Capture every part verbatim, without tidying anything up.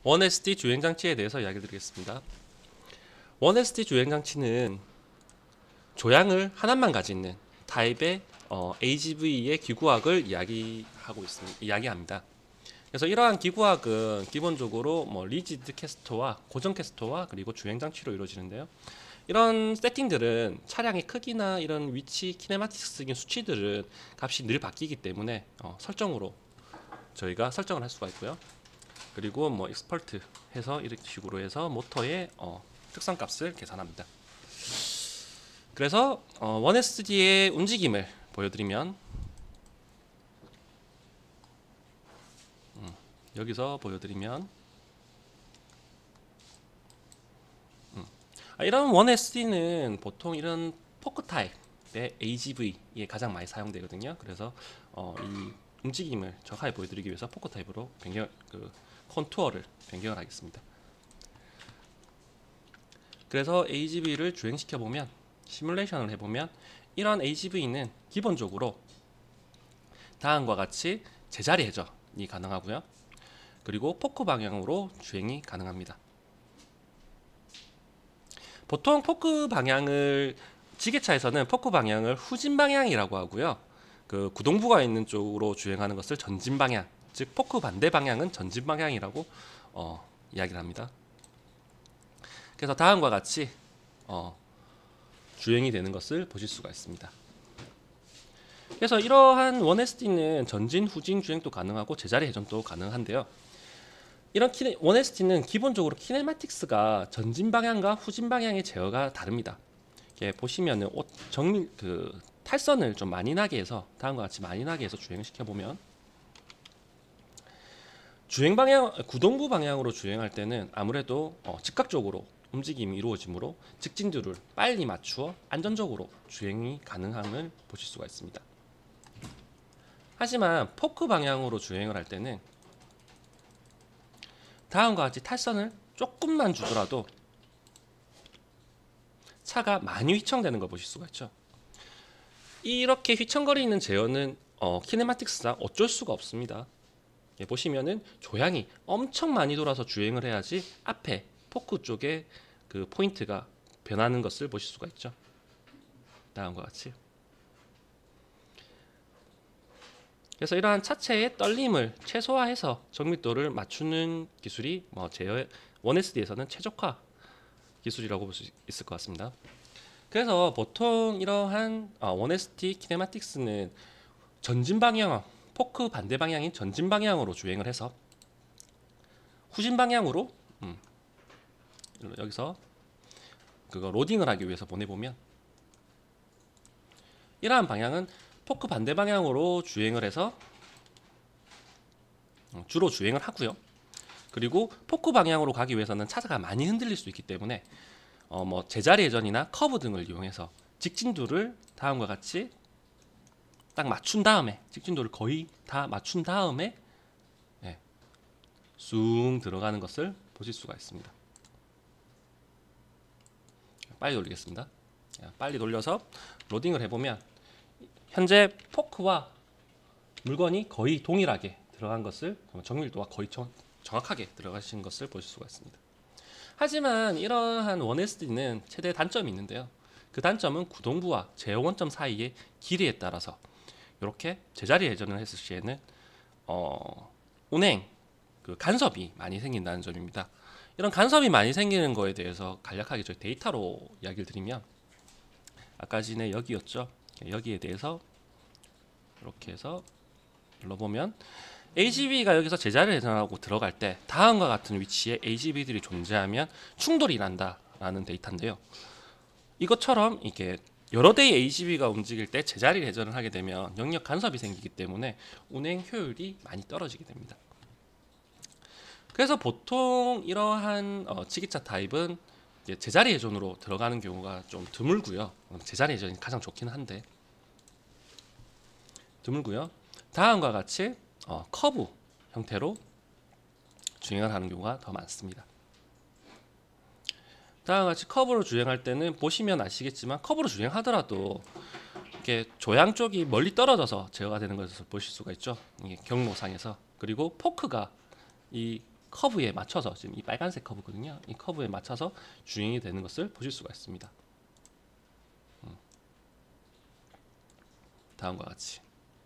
원에스디 주행장치에 대해서 이야기 드리겠습니다. 원에스디 주행장치는 조향을 하나만 가지는 타입의 어, 에이지브이의 기구학을 이야기하고 있습니다. 이야기합니다. 그래서 이러한 기구학은 기본적으로 뭐 리지드 캐스터와 고정 캐스터와 그리고 주행장치로 이루어지는데요. 이런 세팅들은 차량의 크기나 이런 위치, 키네마틱스적인 수치들은 값이 늘 바뀌기 때문에 어, 설정으로 저희가 설정을 할 수가 있고요. 그리고 뭐 익스퍼트 해서 이런 식으로 해서 모터의 어, 특성 값을 계산합니다. 그래서 어, 원에스디의 움직임을 보여드리면 음, 여기서 보여드리면 음, 아, 이런 원에스디는 보통 이런 포크 타입의 에이지브이에 가장 많이 사용되거든요. 그래서 어, 이 움직임을 정확하게 보여드리기 위해서 포크 타입으로 변경, 그 컨투어를 변경을 하겠습니다. 그래서 에이지브이를 주행시켜 보면 시뮬레이션을 해보면 이런 에이지브이는 기본적으로 다음과 같이 제자리 회전이 가능하고요. 그리고 포크 방향으로 주행이 가능합니다. 보통 포크 방향을 지게차에서는 포크 방향을 후진 방향이라고 하고요. 그 구동부가 있는 쪽으로 주행하는 것을 전진 방향, 즉 포크 반대 방향은 전진 방향이라고 어, 이야기를 합니다. 그래서 다음과 같이 어, 주행이 되는 것을 보실 수가 있습니다. 그래서 이러한 원에스디는 전진, 후진 주행도 가능하고 제자리 회전도 가능한데요. 이런 키네, 원에스디는 기본적으로 키네마틱스가 전진 방향과 후진 방향의 제어가 다릅니다. 이렇게 보시면은 옷 정밀 그 탈선을 좀 많이 나게 해서 다음과 같이 많이 나게 해서 주행을 시켜보면 주행 방향 구동부 방향으로 주행할 때는 아무래도 어, 즉각적으로 움직임이 이루어지므로 직진두를 빨리 맞추어 안전적으로 주행이 가능함을 보실 수가 있습니다. 하지만 포크 방향으로 주행을 할 때는 다음과 같이 탈선을 조금만 주더라도 차가 많이 휘청되는 걸 보실 수가 있죠. 이렇게 휘청거리는 제어는 어, 키네마틱스상 어쩔 수가 없습니다. 예, 보시면은 조향이 엄청 많이 돌아서 주행을 해야지 앞에 포크 쪽에 그 포인트가 변하는 것을 보실 수가 있죠. 다음과 같이. 그래서 이러한 차체의 떨림을 최소화해서 정밀도를 맞추는 기술이 뭐 제어 원에스디에서는 최적화 기술이라고 볼 수 있을 것 같습니다. 그래서 보통 이러한 원에스디 키네마틱스는 전진 방향, 포크 반대 방향인 전진 방향으로 주행을 해서 후진 방향으로 음, 여기서 그거 로딩을 하기 위해서 보내보면 이러한 방향은 포크 반대 방향으로 주행을 해서 주로 주행을 하고요. 그리고 포크 방향으로 가기 위해서는 차가 많이 흔들릴 수 있기 때문에 어 뭐 제자리 회전이나 커브 등을 이용해서 직진도를 다음과 같이 딱 맞춘 다음에 직진도를 거의 다 맞춘 다음에 예, 쑥 들어가는 것을 보실 수가 있습니다. 빨리 돌리겠습니다. 빨리 돌려서 로딩을 해보면 현재 포크와 물건이 거의 동일하게 들어간 것을 정밀도가 거의 정확하게 들어가신 것을 보실 수가 있습니다. 하지만 이러한 원에스디는 최대 단점이 있는데요. 그 단점은 구동부와 제어 원점 사이의 길이에 따라서 이렇게 제자리 회전을 했을 시에는 어, 운행 그 간섭이 많이 생긴다는 점입니다. 이런 간섭이 많이 생기는 거에 대해서 간략하게 저희 데이터로 이야기를 드리면 아까 전에 여기였죠. 여기에 대해서 이렇게 해서 눌러보면 에이지브이가 여기서 제자리 회전하고 들어갈 때 다음과 같은 위치에 에이지브이들이 존재하면 충돌이 난다라는 데이터인데요. 이것처럼 이게 여러 대의 에이지브이가 움직일 때 제자리 회전을 하게 되면 영역 간섭이 생기기 때문에 운행 효율이 많이 떨어지게 됩니다. 그래서 보통 이러한 어, 지게차 타입은 이제 제자리 회전으로 들어가는 경우가 좀 드물고요. 제자리 회전이 가장 좋긴 한데 드물고요. 다음과 같이 어, 커브 형태로 주행을 하는 경우가 더 많습니다. 다음과 같이 커브로 주행할 때는 보시면 아시겠지만 커브로 주행하더라도 이렇게 조향 쪽이 멀리 떨어져서 제어가 되는 것을 보실 수가 있죠. 이게 경로상에서. 그리고 포크가 이 커브에 맞춰서 지금 이 빨간색 커브거든요. 이 커브에 맞춰서 주행이 되는 것을 보실 수가 있습니다. 음. 다음과 같이.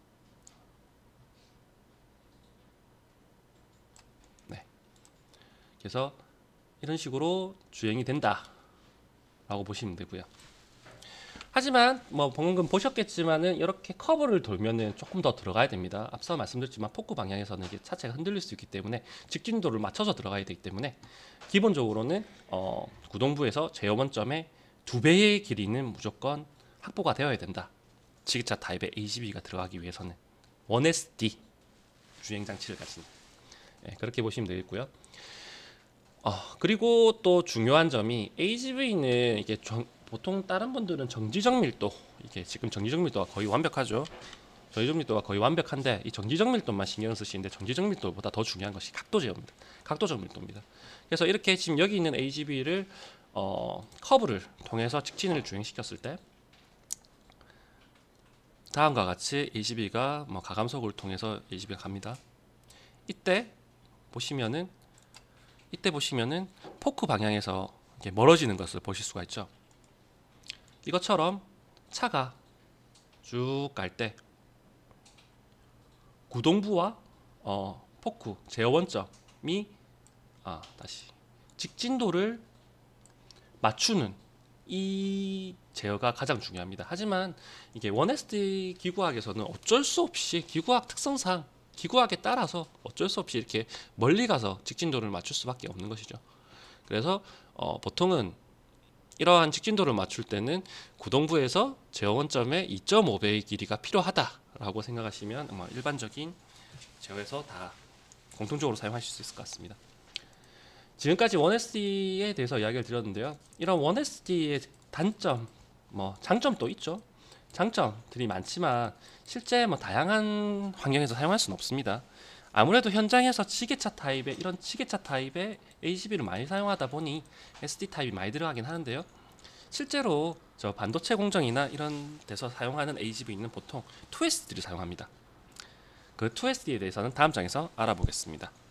네. 그래서 이런 식으로 주행이 된다라고 보시면 되고요. 하지만 뭐 방금 보셨겠지만은 이렇게 커브를 돌면은 조금 더 들어가야 됩니다. 앞서 말씀드렸지만 포크 방향에서는 이게 차체가 흔들릴 수 있기 때문에 직진도를 맞춰서 들어가야 되기 때문에 기본적으로는 어, 구동부에서 제어 원점의 두 배의 길이는 무조건 확보가 되어야 된다. 지게차 타입의 에이지비가 들어가기 위해서는 원 에스디 주행 장치를 가진 네, 그렇게 보시면 되겠고요. 어, 그리고 또 중요한 점이 에이지비는 이게 정, 보통 다른 분들은 정지적 밀도, 이게 지금 정지적 밀도가 거의 완벽하죠. 정지적 밀도가 거의 완벽한데 이 정지적 밀도만 신경 쓰시는데 정지적 밀도보다 더 중요한 것이 각도 제어입니다. 각도적 밀도입니다. 그래서 이렇게 지금 여기 있는 에이지비를 어, 커브를 통해서 직진을 주행시켰을 때 다음과 같이 에이지비가 뭐 가감속을 통해서 에이지비가 갑니다. 이때 보시면은 이때 보시면은 포크 방향에서 이렇게 멀어지는 것을 보실 수가 있죠. 이것처럼 차가 쭉 갈 때 구동부와 어, 포크 제어 원점이 아 다시 직진도를 맞추는 이 제어가 가장 중요합니다. 하지만 이게 원 에스디 기구학에서는 어쩔 수 없이 기구학 특성상 기구학에 따라서 어쩔 수 없이 이렇게 멀리 가서 직진도를 맞출 수밖에 없는 것이죠. 그래서 어, 보통은 이러한 직진도를 맞출 때는 구동부에서 제어 원점의 이 점 오 배의 길이가 필요하다라고 생각하시면 아마 일반적인 제어에서 다 공통적으로 사용하실 수 있을 것 같습니다. 지금까지 원 에스디에 대해서 이야기를 드렸는데요. 이런 원 에스디의 단점, 뭐 장점도 있죠. 장점들이 많지만 실제 뭐 다양한 환경에서 사용할 수는 없습니다. 아무래도 현장에서 지게차 타입의 이런 지게차 타입의 에이지비를 많이 사용하다 보니 에스디 타입이 많이 들어가긴 하는데요. 실제로 저 반도체 공정이나 이런 데서 사용하는 에이지비는 보통 투 에스디를 사용합니다. 그 투 에스디에 대해서는 다음 장에서 알아보겠습니다.